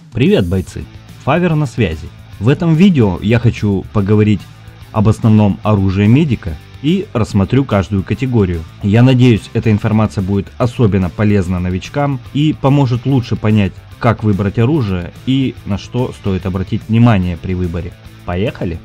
Привет, бойцы! Фавер на связи. В этом видео я хочу поговорить об основном оружии медика и рассмотрю каждую категорию. Я надеюсь, эта информация будет особенно полезна новичкам и поможет лучше понять, как выбрать оружие и на что стоит обратить внимание при выборе. Поехали!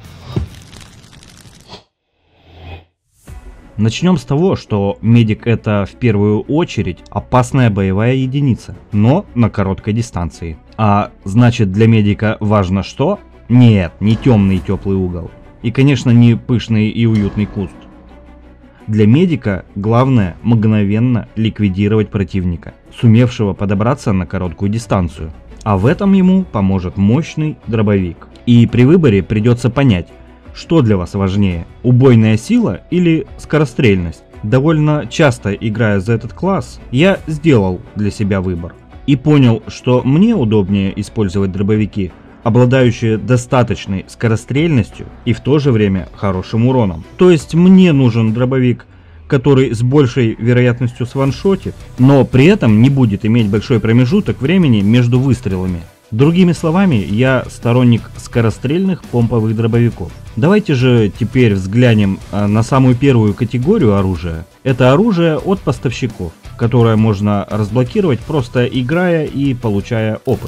Начнем с того, что медик — это в первую очередь опасная боевая единица, но на короткой дистанции. А значит, для медика важно что? Нет, не темный и теплый угол. И, конечно, не пышный и уютный куст. Для медика главное мгновенно ликвидировать противника, сумевшего подобраться на короткую дистанцию. А в этом ему поможет мощный дробовик. И при выборе придется понять, что для вас важнее, убойная сила или скорострельность. Довольно часто, играя за этот класс, я сделал для себя выбор и понял, что мне удобнее использовать дробовики, обладающие достаточной скорострельностью и в то же время хорошим уроном. То есть мне нужен дробовик, который с большей вероятностью сваншотит, но при этом не будет иметь большой промежуток времени между выстрелами. Другими словами, я сторонник скорострельных помповых дробовиков. Давайте же теперь взглянем на самую первую категорию оружия. Это оружие от поставщиков, которое можно разблокировать, просто играя и получая опыт.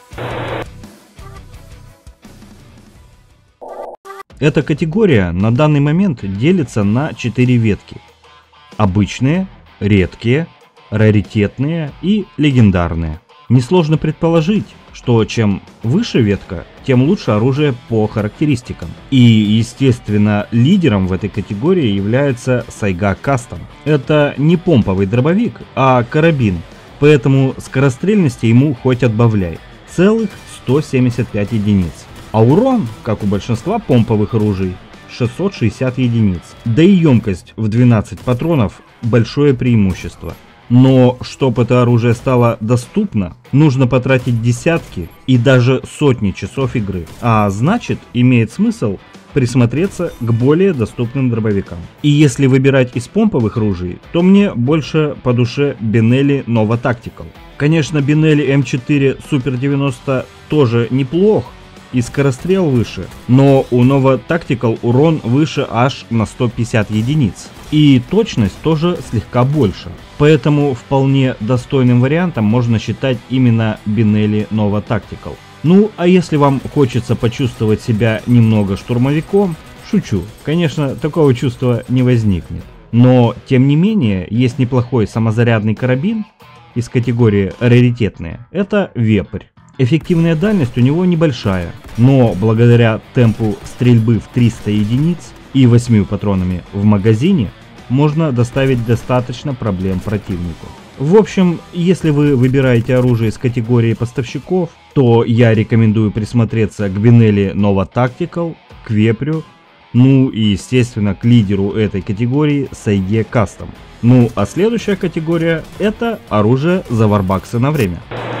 Эта категория на данный момент делится на 4 ветки. Обычные, редкие, раритетные и легендарные. Несложно предположить, что чем выше ветка, тем лучше оружие по характеристикам. И, естественно, лидером в этой категории является Сайга Кастом. Это не помповый дробовик, а карабин, поэтому скорострельности ему хоть отбавляй. Целых 175 единиц. А урон, как у большинства помповых оружий, 660 единиц. Да и емкость в 12 патронов большое преимущество. Но чтобы это оружие стало доступно, нужно потратить десятки и даже сотни часов игры. А значит, имеет смысл присмотреться к более доступным дробовикам. И если выбирать из помповых ружей, то мне больше по душе Benelli Nova Tactical. Конечно, Benelli M4 Super 90 тоже неплох и скорострел выше, но у Nova Tactical урон выше аж на 150 единиц. И точность тоже слегка больше. Поэтому вполне достойным вариантом можно считать именно Benelli Nova Tactical. Ну, а если вам хочется почувствовать себя немного штурмовиком, шучу, конечно, такого чувства не возникнет. Но, тем не менее, есть неплохой самозарядный карабин из категории раритетные. Это Вепрь. Эффективная дальность у него небольшая, но благодаря темпу стрельбы в 300 единиц и 8 патронами в магазине можно доставить достаточно проблем противнику. В общем, если вы выбираете оружие из категории поставщиков, то я рекомендую присмотреться к Benelli Nova Tactical, к Вепрю, ну и естественно к лидеру этой категории Сайге Кастом. Ну а следующая категория — это оружие за варбаксы на время.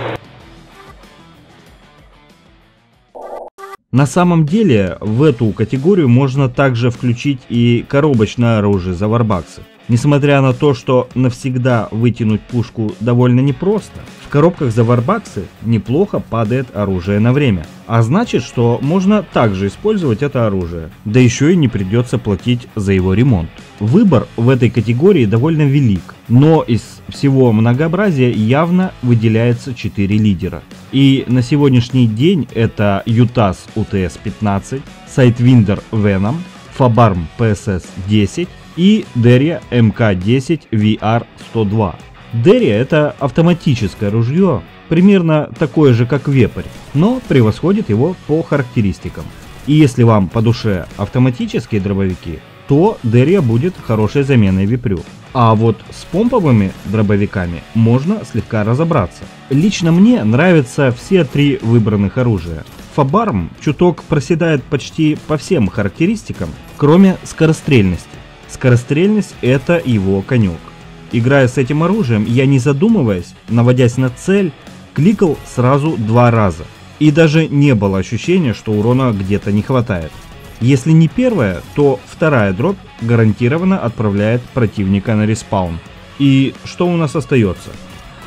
На самом деле в эту категорию можно также включить и коробочное оружие за варбаксы. Несмотря на то, что навсегда вытянуть пушку довольно непросто, в коробках за варбаксы неплохо падает оружие на время. А значит, что можно также использовать это оружие, да еще и не придется платить за его ремонт. Выбор в этой категории довольно велик, но из всего многообразия явно выделяется 4 лидера. И на сегодняшний день это UTAS UTS-15, Sidewinder Venom, Fabarm PSS-10 и Derya MK10 VR-102. Derya — это автоматическое ружье, примерно такое же как Вепрь, но превосходит его по характеристикам. И если вам по душе автоматические дробовики, то Derya будет хорошей заменой Вепрю. А вот с помповыми дробовиками можно слегка разобраться. Лично мне нравятся все 3 выбранных оружия. Fabarm чуток проседает почти по всем характеристикам, кроме скорострельности. Скорострельность — это его конек. Играя с этим оружием, я, не задумываясь, наводясь на цель, кликал сразу 2 раза. И даже не было ощущения, что урона где-то не хватает. Если не первая, то вторая дробь гарантированно отправляет противника на респаун. И что у нас остается?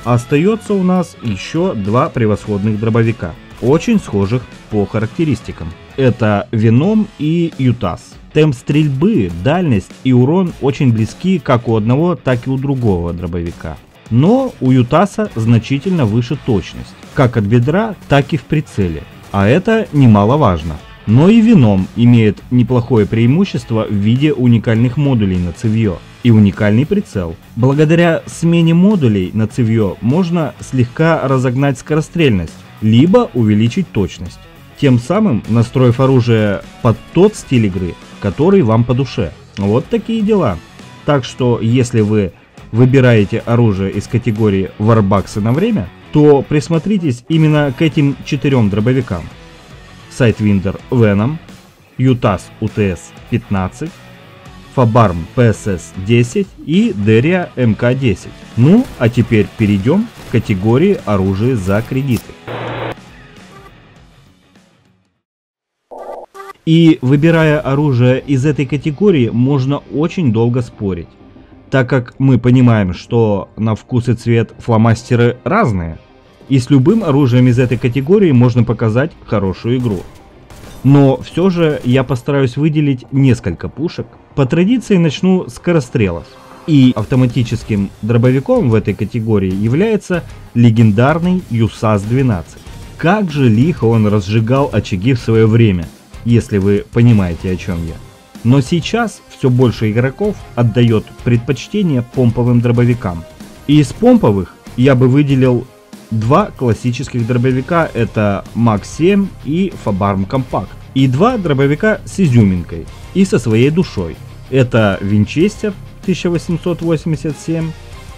Остается у нас еще два превосходных дробовика, очень схожих по характеристикам. Это Веном и Ютас. Темп стрельбы, дальность и урон очень близки как у одного, так и у другого дробовика. Но у Ютаса значительно выше точность, как от бедра, так и в прицеле. А это немаловажно. Но и Веном имеет неплохое преимущество в виде уникальных модулей на цевьё и уникальный прицел. Благодаря смене модулей на цевьё можно слегка разогнать скорострельность, либо увеличить точность, тем самым настроив оружие под тот стиль игры, который вам по душе. Вот такие дела. Так что если вы выбираете оружие из категории варбаксы на время, то присмотритесь именно к этим 4 дробовикам. Sidewinder Venom, Ютас УТС-15, Фабарм ПСС-10 и Дерия МК-10. Ну, а теперь перейдем к категории оружия за кредиты. И выбирая оружие из этой категории, можно очень долго спорить, так как мы понимаем, что на вкус и цвет фломастеры разные, и с любым оружием из этой категории можно показать хорошую игру. Но все же я постараюсь выделить несколько пушек. По традиции начну с скорострелов. И автоматическим дробовиком в этой категории является легендарный ЮСАС-12. Как же лихо он разжигал очаги в свое время, если вы понимаете, о чем я. Но сейчас все больше игроков отдает предпочтение помповым дробовикам. И из помповых я бы выделил два классических дробовика, это МАК-7 и Фабарм Компакт. И два дробовика с изюминкой и со своей душой. Это Винчестер 1887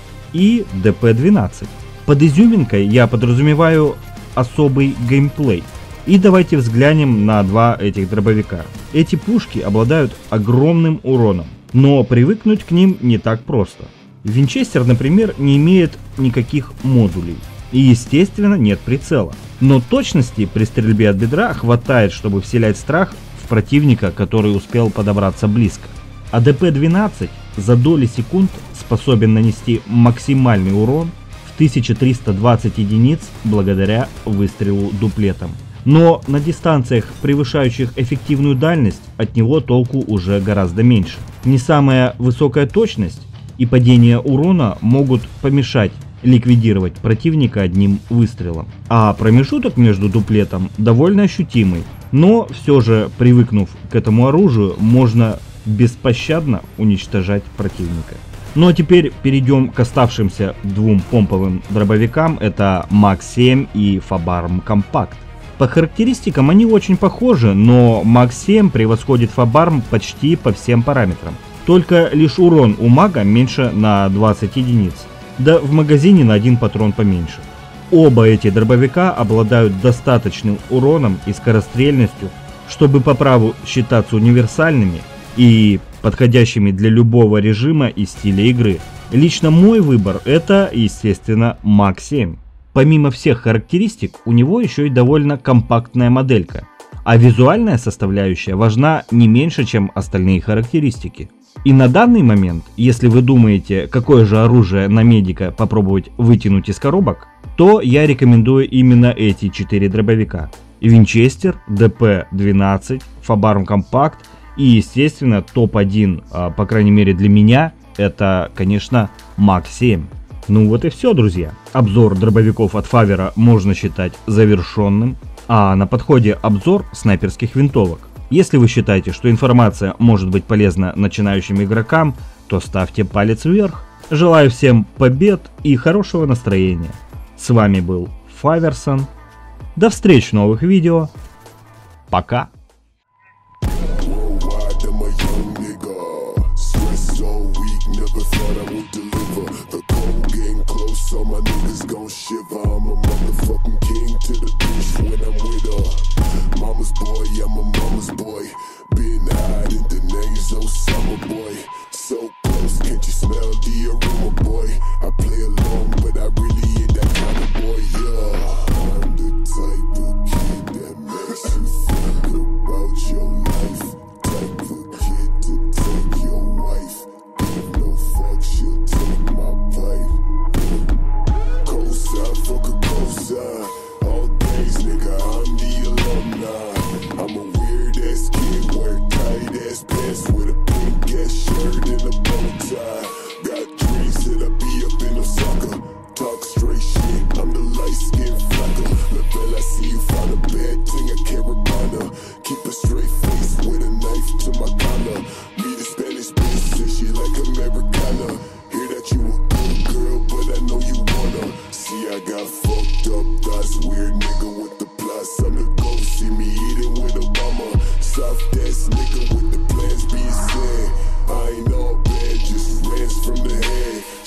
и ДП-12. Под изюминкой я подразумеваю особый геймплей. И давайте взглянем на два этих дробовика. Эти пушки обладают огромным уроном, но привыкнуть к ним не так просто. Винчестер, например, не имеет никаких модулей. И естественно нет прицела. Но точности при стрельбе от бедра хватает, чтобы вселять страх в противника, который успел подобраться близко. А ДП-12 за доли секунд способен нанести максимальный урон в 1320 единиц благодаря выстрелу дуплетом. Но на дистанциях, превышающих эффективную дальность, от него толку уже гораздо меньше. Не самая высокая точность и падение урона могут помешать ликвидировать противника одним выстрелом. А промежуток между дуплетом довольно ощутимый, но все же, привыкнув к этому оружию, можно беспощадно уничтожать противника. Ну а теперь перейдем к оставшимся двум помповым дробовикам, это МАК-7 и Фабарм Компакт. По характеристикам они очень похожи, но МАК-7 превосходит Фабарм почти по всем параметрам. Только лишь урон у мага меньше на 20 единиц, да в магазине на один патрон поменьше. Оба эти дробовика обладают достаточным уроном и скорострельностью, чтобы по праву считаться универсальными и подходящими для любого режима и стиля игры. Лично мой выбор это, естественно, МАК-7. Помимо всех характеристик, у него еще и довольно компактная моделька, а визуальная составляющая важна не меньше, чем остальные характеристики. И на данный момент, если вы думаете, какое же оружие на медика попробовать вытянуть из коробок, то я рекомендую именно эти 4 дробовика. Винчестер, ДП-12, Фабарм Компакт и, естественно, топ-1, по крайней мере для меня, это, конечно, МАК-7. Ну вот и все, друзья. Обзор дробовиков от Фавера можно считать завершенным, а на подходе обзор снайперских винтовок. Если вы считаете, что информация может быть полезна начинающим игрокам, то ставьте палец вверх. Желаю всем побед и хорошего настроения. С вами был Фаверсон. До встречи в новых видео. Пока. So my niggas gon' shiver. I'm a motherfucking king to the beach when I'm with her. Mama's boy, I'm a mama's boy. Been hiding the nasal summer boy. So close, can't you smell the aroma, boy? I play along, but I really ain't that kind of boy, yeah. I'm the type of kid that makes you think about your life. Type of kid to take your wife. Give no fuck, she'll take my pipe. fucked up thoughts, weird nigga with the plus. I'm the ghost, see me eating with Obama. Soft ass nigga with the plans being said. I ain't all bad, just rants from the head.